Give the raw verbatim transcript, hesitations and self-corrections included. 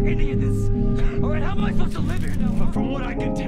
any of this. All right, how am I supposed to live here now? Huh? From what I can tell.